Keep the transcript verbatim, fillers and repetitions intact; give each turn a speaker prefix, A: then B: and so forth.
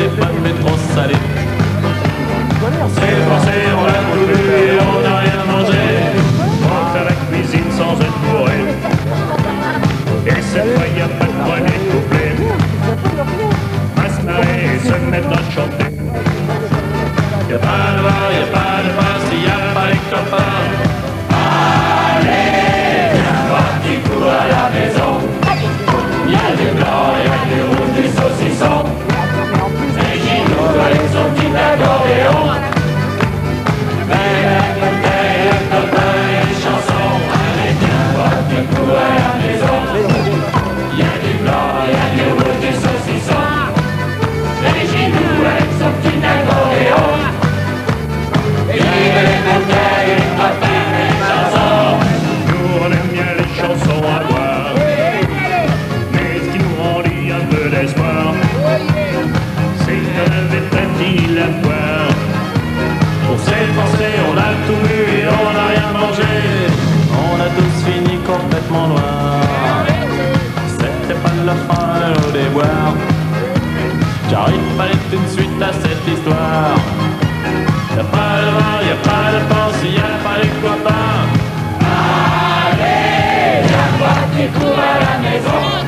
A: c'était bonne mais trop salé. On s'est forcé, on l'a voulu et on n'a rien mangé. On va faire la cuisine sans être bourré. Et cette fois y'a pas de premier couplet. À se marrer et se mettre à chanter. Y'a pas de bar, y'a pas de pain s'il y a pas les copains. Allez, viens voir petit coup à la maison. Y'a du blanc, y'a du rouge, du saucisson. Et Gino avec son petit accordéon. Avec le thé, le copain et les chansons. Allez, viens voir petit coup à la maison. Y'a du blanc, y'a du rouge, du saucisson. Et Gino avec son petit accordéon. Et le thé, le copain et les chansons. Nous on aime bien les chansons à boire. Mais ce qui nous rendit un peu d'espoir, c'est qu'on avait pas fini la poire. On s'est forcé, on a tout bu et on n'a rien mangé. On a tous fini complètement noirs. C'était pas la fin au déboire, car il fallait une suite à cette histoire. Y'a pas de vin, y'a pas de pain s'il y a pas les copains. Allez, viens voir tes coups à la maison.